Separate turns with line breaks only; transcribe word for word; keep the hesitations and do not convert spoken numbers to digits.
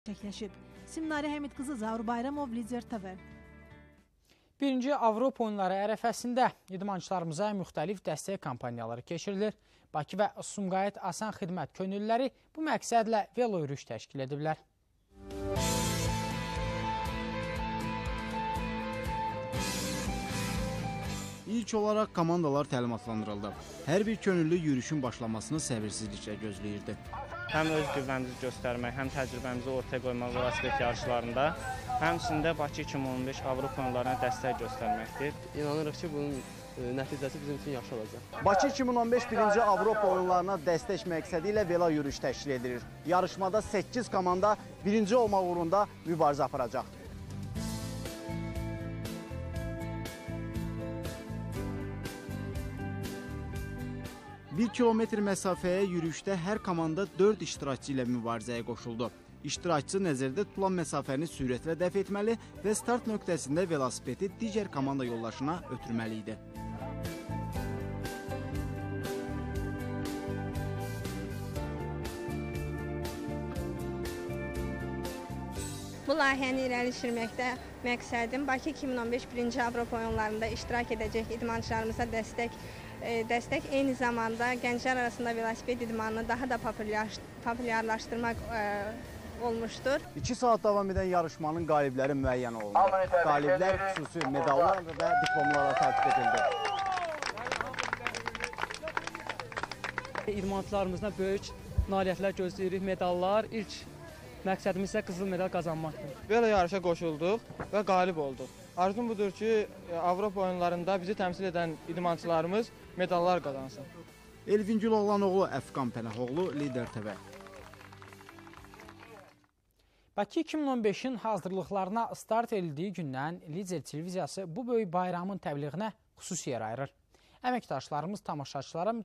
Çəkləşib. Simnari Həmid qızı Zaur Bayramov, Lider T V.
Birinci Avropa oyunları ərəfəsində idmançılarımıza müxtəlif dəstək kampaniyaları keçirilir. Bakı və Sumqayıt Asan Xidmət könüllüləri bu məqsədlə velo yürüyüş təşkil ediblər.
İlk olaraq komandalar təlimatlandırıldı. Hər bir könüllü yürüyüşün başlamasını səbirsizliklə gözləyirdi.
Həm öz qüvvəmizi göstərmək, həm təcrübəmizi ortaya qoymaq velosiped yarışlarında, həmçində Bakı iki min on beş Avropa oyunlarına dəstək göstərməkdir.
İnanırıq ki, bunun nəticəsi bizim üçün yaxşı olacaq.
Bakı iki min on beş birinci Avropa oyunlarına dəstək məqsədi ilə velo yürüyüş təşkil edilir. Yarışmada səkkiz komanda birinci olmaq uğrunda mübarizə aparacaq.
Bir kilometr məsafəyə yürüyüşdə hər komanda dörd iştirakçı ilə mübarizəyə qoşuldu. İştirakçı nəzərdə tutulan məsafəni sürətlə dəf etməli və start nöqtəsində velosipedi digər komanda yoldaşına ötürməli idi.
Bu layihəni irəli sürməkdə məqsədim Bakı iki min on beş birinci Avropa oyunlarında iştirak edəcək idmançılarımıza dəstək Dəstək eyni zamanda gənclər arasında velosiped idmanını daha da populyarlaşdırmaq olmuşdur.
İki saat davam edən yarışmanın qalibləri müəyyən olundu. Qaliblər xüsusi medallar və diplomlarla tərtib edildi.
İdmançılarımızdan böyük nailiyyətlər gözləyirik, medallar. İlk məqsədimiz isə qızıl medal qazanmaqdır.
Belə yarışa qoşulduq və qalib olduq. Arzum budur ki, Avropa oyunlarında bizi təmsil edən idmançılarımız medallar qazansın.
Elvin Güloğlanoğlu, Əfqan Pənəhoğlu, Lider T V.
Bakı iki min on beşin hazırlıqlarına start edildiyi gündən Lider televiziyası bu böyük bayramın təbliğinə xüsusi yer ayırır. Əməkdaşlarımız tamaşaçılara